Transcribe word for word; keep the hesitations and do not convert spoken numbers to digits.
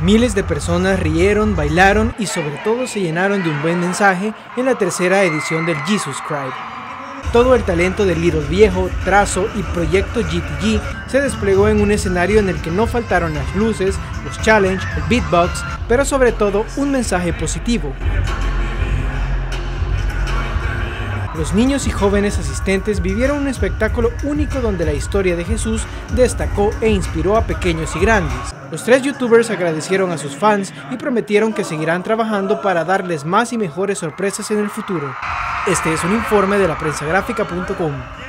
Miles de personas rieron, bailaron y sobre todo se llenaron de un buen mensaje en la tercera edición del Jesus Cried. Todo el talento de Little Viejo, Trazo y Proyecto G T G se desplegó en un escenario en el que no faltaron las luces, los challenge, el beatbox, pero sobre todo un mensaje positivo. Los niños y jóvenes asistentes vivieron un espectáculo único donde la historia de Jesús destacó e inspiró a pequeños y grandes. Los tres youtubers agradecieron a sus fans y prometieron que seguirán trabajando para darles más y mejores sorpresas en el futuro. Este es un informe de la prensa gráfica punto com.